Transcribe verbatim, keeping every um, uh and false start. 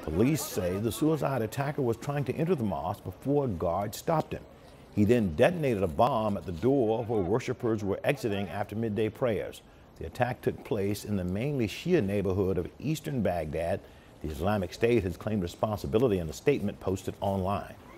Police say the suicide attacker was trying to enter the mosque before a guard stopped him. He then detonated a bomb at the door where worshipers were exiting after midday prayers. The attack took place in the mainly Shia neighborhood of eastern Baghdad. The Islamic State has claimed responsibility in a statement posted online.